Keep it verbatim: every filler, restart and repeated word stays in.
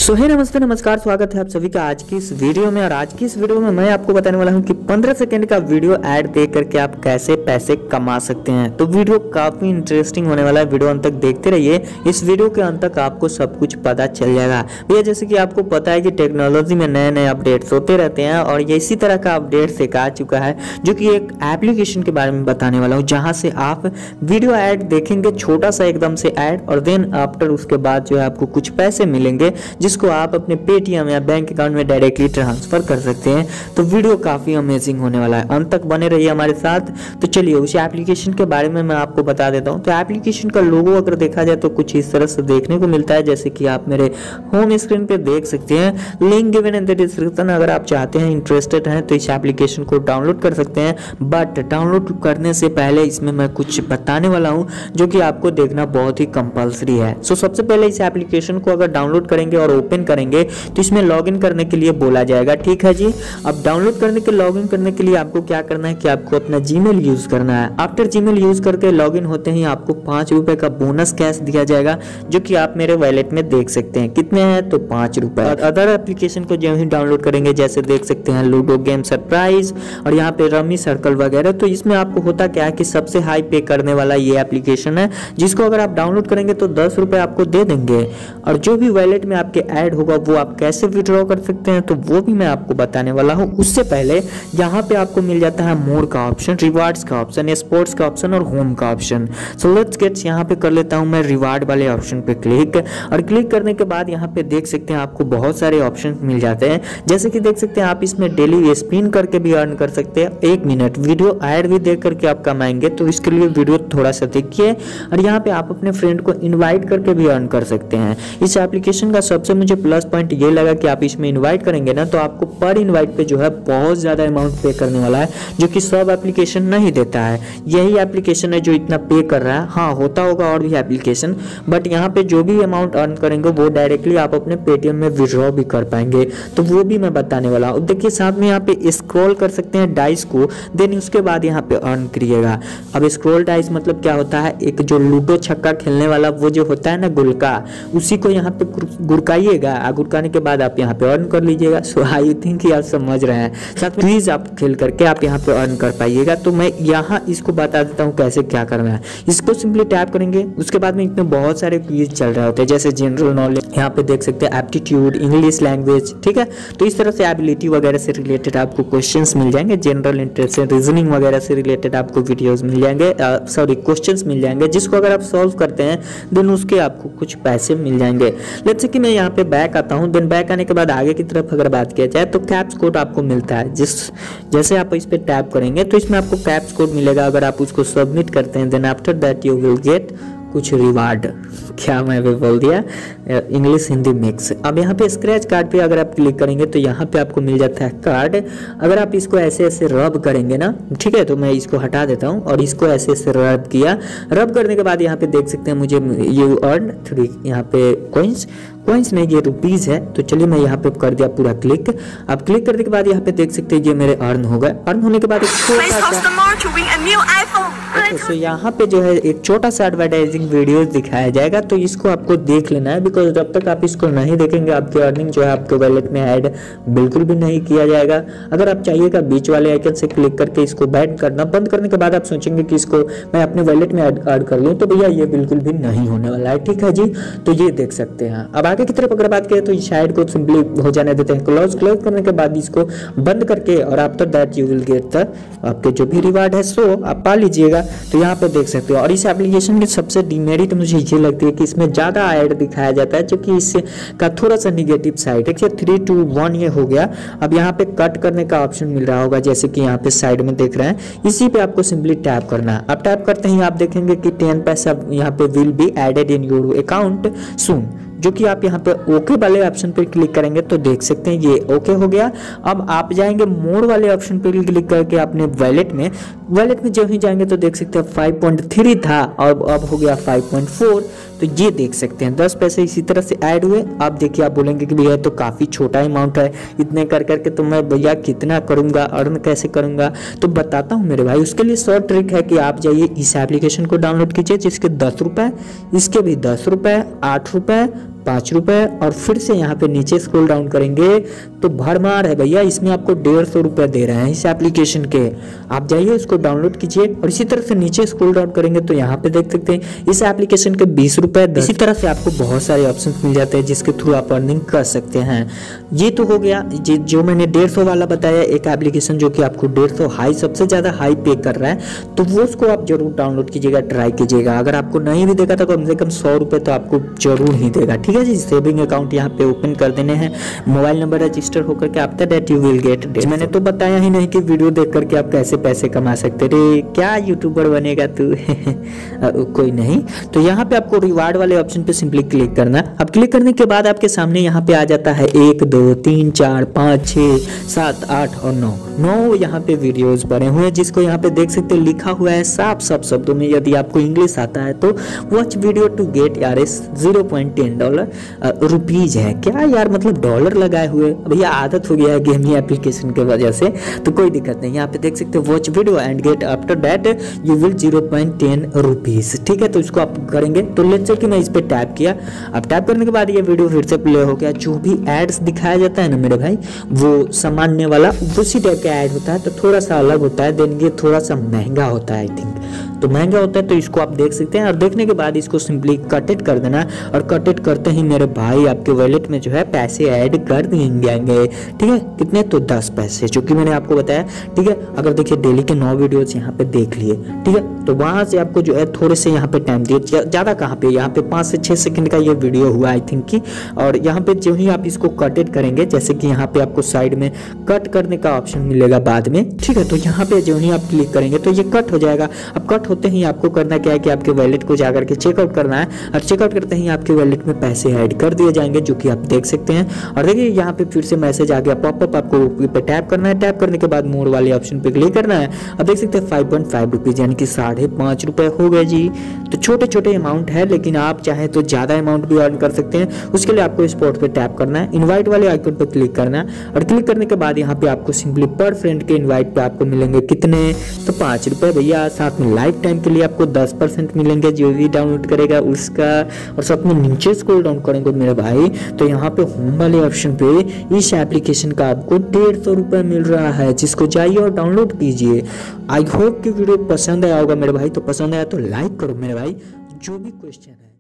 सो हे नमस्ते नमस्कार, स्वागत है आप सभी का आज की इस वीडियो में। और आज की इस वीडियो में मैं आपको बताने वाला हूं कि पंद्रह सेकंड का वीडियो ऐड देख करके आप कैसे पैसे कमा सकते हैं। तो वीडियो काफी इंटरेस्टिंग होने वाला है, वीडियो अंत तक देखते रहिए। इस वीडियो के अंत तक आपको सब कुछ पता चल जाएगा भैया। जैसे कि आपको पता है कि टेक्नोलॉजी में नए नए अपडेट्स होते रहते हैं और ये इसी तरह का अपडेट्स एक आ चुका है जो कि एक एप्लीकेशन के बारे में बताने वाला हूँ, जहाँ से आप वीडियो ऐड देखेंगे, छोटा सा एकदम से ऐड, और देन आफ्टर उसके बाद जो है आपको कुछ पैसे मिलेंगे जिसको आप अपने पेटीएम या बैंक अकाउंट में डायरेक्टली ट्रांसफर कर सकते हैं। तो वीडियो काफ़ी अमेजिंग होने वाला है, अंत तक बने रहिए हमारे साथ। तो चलिए उस एप्लीकेशन के बारे में मैं आपको बता देता हूं। तो एप्लीकेशन का लोगो अगर देखा जाए तो कुछ इस तरह से देखने को मिलता है, जैसे कि आप मेरे होम स्क्रीन पे देख सकते हैं। Link given in the description, अगर आप चाहते हैं, इंटरेस्टेड हैं तो इस एप्लीकेशन को डाउनलोड कर सकते हैं। बट डाउनलोड करने से पहले इसमें मैं कुछ बताने वाला हूँ जो कि आपको देखना बहुत ही कंपल्सरी है। सो सबसे पहले इस एप्लीकेशन को अगर डाउनलोड करेंगे और ओपन करेंगे तो इसमें लॉगिन करने के लिए बोला जाएगा, ठीक है जी। अब डाउनलोड करने के लॉगिन करने के लिए आपको क्या करना है कि आपको अपना जीमेल यूज करना है। आफ्टर जीमेल यूज करके लॉगिन होते ही आपको पांच रुपए का बोनस कैश दिया जाएगा, जो कि आप मेरे वॉलेट में देख सकते हैं। कितने हैं तो पांच रुपए। अदर एप्लीकेशन को जो ही डाउनलोड करेंगे, जैसे देख सकते हैं लूडो गेम सरप्राइज और यहाँ पे रमी सर्कल वगैरह, तो इसमें आपको होता क्या है कि सबसे हाई पे करने वाला ये एप्लीकेशन है, जिसको अगर आप डाउनलोड करेंगे तो दस रुपए आपको दे देंगे। और जो भी वॉलेट में आपके ऐड होगा वो आप कैसे विड्रॉ कर सकते हैं तो वो भी मैं आपको बताने वाला हूं। उससे पहले यहाँ पे आपको मिल जाता है मोर का ऑप्शन, रिवार्ड्स का ऑप्शन, स्पोर्ट्स का ऑप्शन और होम का ऑप्शन। सो लेट्स गेट, यहाँ पे कर लेता हूं मैं रिवार्ड वाले ऑप्शन पे क्लिक। और क्लिक करने के बाद यहाँ पे देख सकते हैं आपको बहुत सारे ऑप्शन मिल जाते हैं, जैसे कि देख सकते हैं आप इसमें डेली स्पिन करके भी अर्न कर सकते हैं। एक मिनट वीडियो ऐड भी देख करके आप कमाएंगे, तो इसके लिए वीडियो थोड़ा सा देखिए। और यहाँ पे आप अपने फ्रेंड को इन्वाइट करके भी अर्न कर सकते हैं। इस एप्लीकेशन का सबसे मुझे प्लस पॉइंट ये लगा कि आप इसमें इनवाइट करेंगे ना तो आपको पर इनवाइट पे जो है बहुत ज़्यादा अमाउंट पे करने वाला है, जो कि सब एप्लीकेशन नहीं देता है। यही एप्लीकेशन है जो इतना पे कर रहा है। हाँ, होता होगा और भी एप्लीकेशन, बट यहाँ पे जो भी अमाउंट अर्न करेंगे वो डायरेक्टली आप अपने पेटीएम में विड्रॉ भी कर पाएंगे, तो वो भी मैं बताने वाला हूँ। देखिए साथ में यहाँ पे स्क्रॉल कर सकते हैं डाइस को, देन उसके बाद यहाँ पे अर्न करिएगा। अब स्क्रॉल डाइस मतलब क्या होता है, एक जो लूडो छक्का खेलने वाला वो जो होता है ना गुलका, उसी को यहाँ पे गुड़काइएगा। गुड़काने के बाद आप यहाँ पे अर्न कर लीजिएगा। सो आई थिंक कि आप समझ रहे हैं। साथ में प्लीज आप खेल करके आप यहाँ पे अर्न कर पाइएगा। तो मैं यहाँ इसको बता देता हूँ कैसे क्या करना है। इसको सिंपली टैप करेंगे, उसके बाद में इतने बहुत सारे क्विज चल रहे होते हैं, जैसे जनरल नॉलेज, यहाँ पे देख सकते हैं एप्टीट्यूड, इंग्लिश लैंग्वेज, ठीक है। तो इस तरह से एबिलिटी वगैरह से रिलेटेड आपको क्वेश्चंस मिल जाएंगे, जनरल इंटरेस्ट से, रीजनिंग वगैरह से रिलेटेड आपको वीडियोज मिल जाएंगे, सॉरी क्वेश्चंस मिल जाएंगे, जिसको अगर आप सॉल्व करते हैं देन उसके आपको कुछ पैसे मिल जाएंगे। लेट्स से कि मैं यहाँ पे बैक आता हूँ। देन बैक आने के बाद आगे की तरफ अगर बात किया जाए तो कैप्स कोड आपको मिलता है, जिस जैसे आप इस पे टैप करेंगे तो इसमें आपको कैप्स कोड मिलेगा। अगर आप उसको सबमिट करते हैं then after that you will get कुछ रिवार्ड। क्या मैं भी बोल दिया, इंग्लिश हिंदी मिक्स। अब यहाँ पे स्क्रैच कार्ड पे अगर आप क्लिक करेंगे तो यहाँ पे आपको मिल जाता है कार्ड। अगर आप इसको ऐसे ऐसे रब करेंगे ना, ठीक है, तो मैं इसको हटा देता हूँ और इसको ऐसे ऐसे रब किया। रब करने के बाद यहाँ पे देख सकते हैं मुझे यू अर्न थ्री, यहाँ पे कॉइंस कॉइंस नहीं, ये रुपीज है। तो चलिए मैं यहाँ पे कर दिया पूरा क्लिक। अब क्लिक करने के बाद यहाँ पे देख सकते हैं ये मेरे अर्न हो गए। अर्न होने के बाद एक छोटा सा तो यहाँ पे जो है एक छोटा सा एडवर्टाइजिंग वीडियो दिखाया जाएगा, तो इसको आपको देख लेना है, बिकॉज जब तक आप इसको नहीं देखेंगे आपकी अर्निंग जो है आपके वॉलेट में ऐड बिल्कुल भी नहीं किया जाएगा। अगर आप चाहिएगा बीच वाले आइकन से क्लिक करके इसको बैन करना, बंद करने के बाद आप सोचेंगे कि इसको मैं अपने वॉलेट में ऐड कर लूँ, तो भैया ये बिल्कुल भी नहीं होने वाला है, ठीक है जी। तो ये देख सकते हैं। अब आगे की तरफ अगर बात करें तो इस साइड को सिंपली हो जाने देते हैं क्लोज। क्लोज करने के बाद इसको बंद करके और after that you will get the आपके जो भी रिवार्ड है सो आप पा लीजिएगा। तो यहाँ पे देख सकते हो। और इस एप्लीकेशन की सबसे डिमेरिट मुझे ये लगती है कि इसमें ज्यादा ऐड दिखाया जाता है, जो कि इससे का थोड़ा सा निगेटिव साइड है। थ्री टू वन ये हो गया। अब यहाँ पे कट करने का ऑप्शन मिल रहा होगा, जैसे कि यहाँ पे साइड में देख रहे हैं, इसी पे आपको सिंपली टैप करना है। अब टैप करते ही आप देखेंगे कि टेन पैसा यहाँ पे will be added in your account soon, जो कि आप यहाँ पे ओके वाले ऑप्शन पे क्लिक करेंगे तो देख सकते हैं ये ओके हो गया। अब आप जाएंगे मोर वाले ऑप्शन पे क्लिक करके अपने वॉलेट में वॉलेट में जब ही जाएंगे तो देख सकते हैं फाइव पॉइंट थ्री था और अब हो गया फाइव पॉइंट फोर। तो ये देख सकते हैं दस पैसे इसी तरह से ऐड हुए। आप देखिए, आप बोलेंगे कि भैया तो काफ़ी छोटा अमाउंट है, इतने कर करके तो मैं भैया कितना करूँगा, अर्न कैसे करूँगा। तो बताता हूँ मेरे भाई, उसके लिए शॉर्ट ट्रिक है कि आप जाइए इस एप्लीकेशन को डाउनलोड कीजिए, जिसके दस रुपये, इसके भी दस रुपये, आठ रुपये, पाँच रुपये। और फिर से यहाँ पे नीचे स्क्रॉल डाउन करेंगे तो भरमार है भैया, इसमें आपको डेढ़ सौ रुपये दे रहे हैं इस एप्लीकेशन के। आप जाइए इसको डाउनलोड कीजिए और इसी तरह से नीचे स्क्रॉल डाउन करेंगे तो यहाँ पे देख सकते हैं इस एप्लीकेशन के बीस रुपये। इसी तरह से आपको बहुत सारे ऑप्शन मिल जाते हैं जिसके थ्रू आप अर्निंग कर सकते हैं। ये तो हो गया जो मैंने डेढ़ सौ वाला बताया, एक एप्लीकेशन जो कि आपको डेढ़ सौ हाई सबसे ज़्यादा हाई पे कर रहा है, तो वो उसको आप जरूर डाउनलोड कीजिएगा, ट्राई कीजिएगा। अगर आपको नहीं भी देगा तो कम से कम सौ रुपये तो आपको जरूर ही देगा, ठीक है जी। सेविंग अकाउंट यहाँ पे ओपन कर देने हैं, मोबाइल नंबर रजिस्टर होकर के after that you will get. मैंने तो बताया ही नहीं कि वीडियो देख करके आप कैसे पैसे कमा सकते। रे क्या यूट्यूबर बनेगा तू कोई नहीं। तो यहाँ पे आपको रिवार्ड वाले ऑप्शन पे सिंपली क्लिक करना है। अब क्लिक करने के बाद आपके सामने यहाँ पे आ जाता है एक दो तीन चार पाँच छः सात आठ और नौ नौ यहाँ पे वीडियोस बने हुए हैं, जिसको यहाँ पे देख सकते हैं लिखा हुआ है साफ साफ शब्दों में, यदि आपको इंग्लिश आता है तो वॉच वीडियो टू गेट यार zero point ten dollar rupees है। क्या यार मतलब डॉलर लगाए हुए भैया, आदत हो गया है गेमिंग एप्लीकेशन के वजह से, तो कोई दिक्कत नहीं। यहाँ पे देख सकते हो watch video and get after that you will zero point ten rupees, ठीक है। तो इसको आप करेंगे तो लेट्स से कि मैं इस पे टैप किया। अब टैप करने के बाद ये वीडियो फिर से प्ले हो गया। जो भी एड्स दिखाया जाता है ना मेरे भाई, वो सामान्य वाला उसी टाइप का ऐड होता है, तो थोड़ा सा अलग होता है, देन ये थोड़ा सा महंगा होता है आई थिंक, तो महंगा होता है। तो इसको आप देख सकते हैं और देखने के बाद इसको सिंपली कटेट कर देना, और कटेट करते ही मेरे भाई आपके वॉलेट में जो है पैसे ऐड कर देंगे, ठीक है। कितने? तो दस पैसे, जो कि मैंने आपको बताया, ठीक है। अगर देखिए डेली के नौ वीडियोस यहाँ पे देख लिए, ठीक है, तो वहां से आपको जो है थोड़े से यहाँ पे टाइम दिए, ज्यादा कहाँ पे, यहाँ पे पाँच से छः सेकंड का ये वीडियो हुआ आई थिंक की। और यहाँ पे जो ही आप इसको कटेट करेंगे, जैसे कि यहाँ पे आपको साइड में कट करने का ऑप्शन मिलेगा बाद में, ठीक है, तो यहाँ पे जो ही आप क्लिक करेंगे तो ये कट हो जाएगा। अब कट होते ही आपको करना क्या है कि आपके वॉलेट को जाकर के चेकआउट करना है, और चेकआउट करते ही आपके वॉलेट में पैसे ऐड कर दिए जाएंगे, जो कि आप देख सकते हैं। और देखिए यहाँ पे फिर से मैसेज आ गया पॉपअप, आपको पे टैप करना है, टैप करने के बाद मोर वाले ऑप्शन पे क्लिक करना है। अब देख सकते हैं फाइव पॉइंट फाइव रुपीज यानी कि साढ़े पाँच रुपए हो गए जी। तो छोटे छोटे अमाउंट है, लेकिन आप चाहे तो ज्यादा अमाउंट भी अर्न कर सकते हैं। उसके लिए आपको स्पॉट पे टैप करना है, इनवाइट वाले आइकन पे क्लिक करना है, और क्लिक करने के बाद यहाँ पे आपको सिंपली पर फ्रेंड के इनवाइट पे आपको मिलेंगे कितने, तो पाँच रुपए भैया। साथ में लाइफ टाइम के लिए आपको दस परसेंट मिलेंगे जो भी डाउनलोड करेगा उसका। और साथ में नीचे स्क्रॉल डाउन करेंगे मेरे भाई तो यहाँ पे होम वाले ऑप्शन पे इस एप्लीकेशन का आपको डेढ़ सौ रुपये मिल रहा है, जिसको जाइए और डाउनलोड कीजिए। आई होप कि वीडियो पसंद आया होगा मेरे भाई, तो पसंद आया तो लाइक करो मेरे भाई। जो भी क्वेश्चन है